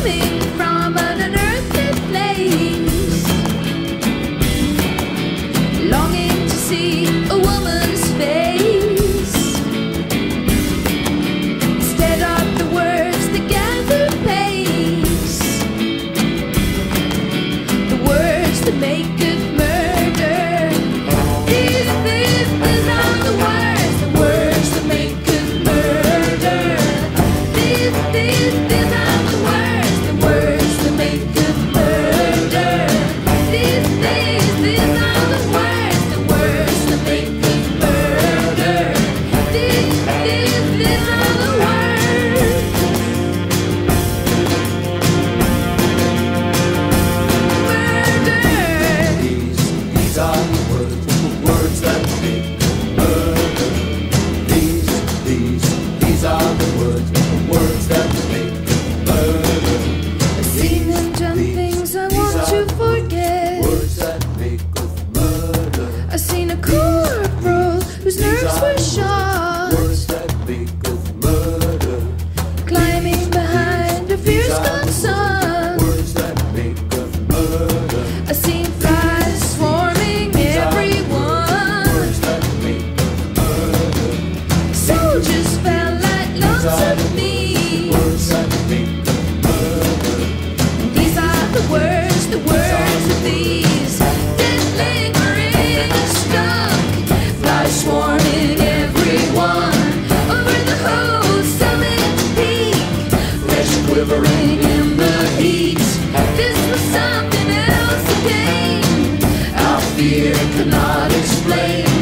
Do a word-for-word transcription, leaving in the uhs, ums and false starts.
coming from an unearthly place, longing to see a woman's face. Instead of the words that gather pace, the words that make good murder. These, these, these are the words, the words that make good murder. These, these, these are the words, the words that make good murder. These, these, these are the words, the words that make good murder. These, these, these are the words. Murder. These, these are the words, the words that make murder. These, these, these are the words, the words that make murder. I've seen them done things I want to forget. Words that make of murder. I've seen a corporal whose nerves were shot, Words that make of murder. climbing behind a fierce gone sun. Words that make of murder. I've seen flies swarming everyone. Words that make of murder. Soldiers fell like lumps of meat. Words that make of murder. These are the words, the words of these dead lingering stuck. Flies swarming everyone over the whole summit peak. Flesh quivering in the heat. This was something else again. Our fear could not explain.